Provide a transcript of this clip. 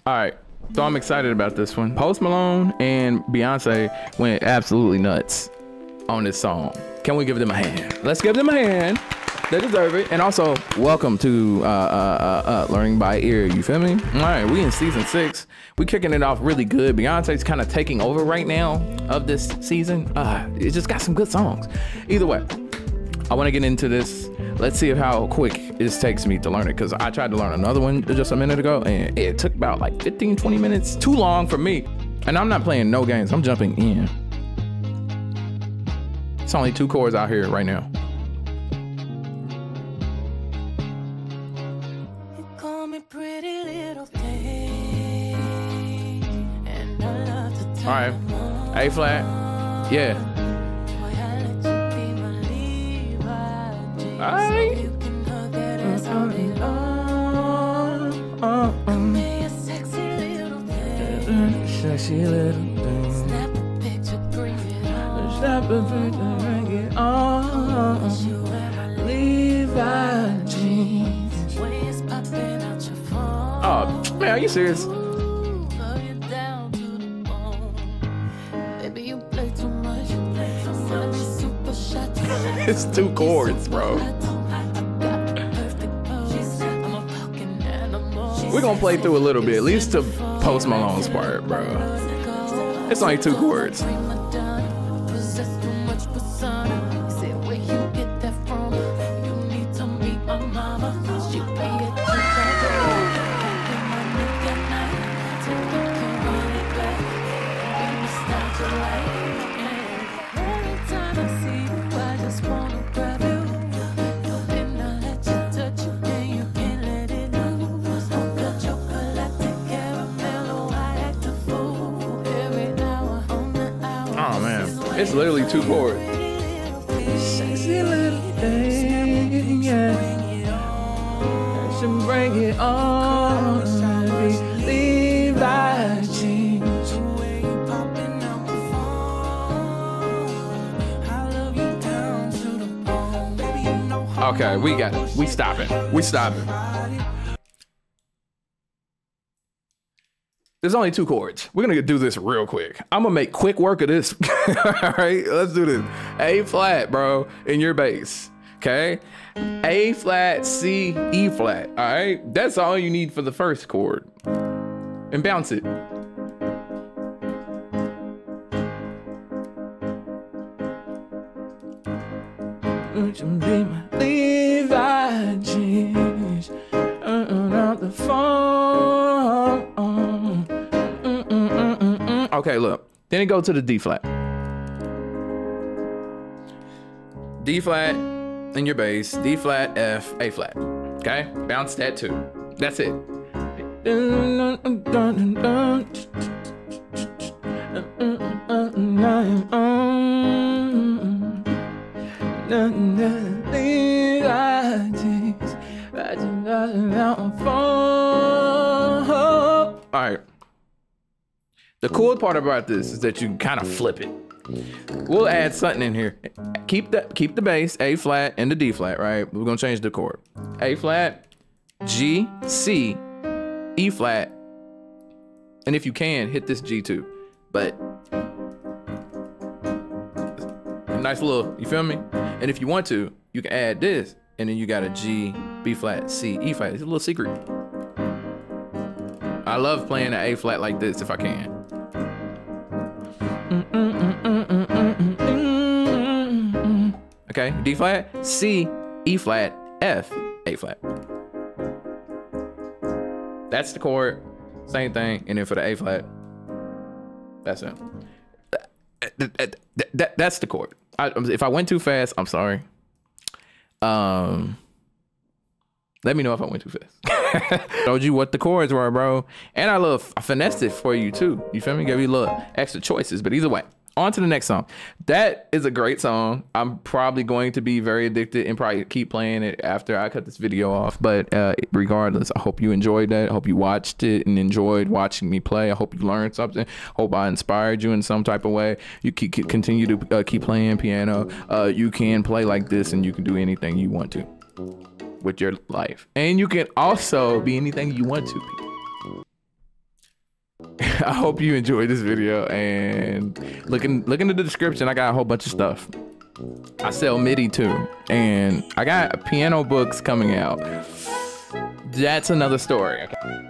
All right, so I'm excited about this one. Post Malone and Beyonce went absolutely nuts on this song. Can we give them a hand? Let's give them a hand. They deserve it. And also, welcome to Learning by Ear. You feel me? All right, we in season 6. We kicking it off really good. Beyonce's kind of taking over right now of this season. It just got some good songs. Either way, I want to get into this. Let's see how quick this takes me to learn it, because I tried to learn another one just a minute ago, and it took about like 15, 20 minutes. Too long for me. And I'm not playing no games. I'm jumping in. It's only 2 chords out here right now. All right, A flat, yeah. All right. Sexy little thing. Snap a picture, bring it on. Snap a picture, bring it on. Levi jeans. Oh man, are you serious? It's 2 chords, bro. We're gonna play through a little bit, at least to Post Malone's part, bro. It's only 2 chords. It's literally 2 chords. Sexy little thing, yeah. Should bring it on. Levi jeans. Okay, we got it. We stopping. We stopping. There's only 2 chords. We're gonna do this real quick. I'm gonna make quick work of this. All right, let's do this. A flat, bro, in your bass. Okay, A flat, C, E flat. All right, that's all you need for the first chord. And bounce it. Levi jeans, out the phone. Okay, look. Then it go to the D flat. D flat in your bass, D flat, F, A flat. Okay? Bounce that too. That's it. All right. The cool part about this is that you can kind of flip it. We'll add something in here. Keep the bass, A flat and the D flat, right? We're gonna change the chord. A flat, G, C, E flat, and if you can, hit this G too. But a nice little, you feel me? And if you want to, you can add this, and then you got a G, B flat, C, E flat. It's a little secret. I love playing an A flat like this if I can. Okay, D flat, C, E flat, F, A flat. That's the chord, same thing, and then for the A flat, that's it. That's the chord. If I went too fast, I'm sorry. Let me know if I went too fast. Showed you what the chords were, bro. And I finessed it for you too. You feel me? Gave you a little extra choices, but either way. On to the next song. That is a great song. I'm probably going to be very addicted and probably keep playing it after I cut this video off. But regardless, I hope you enjoyed that. I hope you watched it and enjoyed watching me play. I hope you learned something. Hope I inspired you in some type of way. You continue to keep playing piano. You can play like this and you can do anything you want to with your life. And you can also be anything you want to be. I hope you enjoyed this video, and look in the description. I got a whole bunch of stuff. I sell MIDI too, and I got piano books coming out. That's another story. Okay.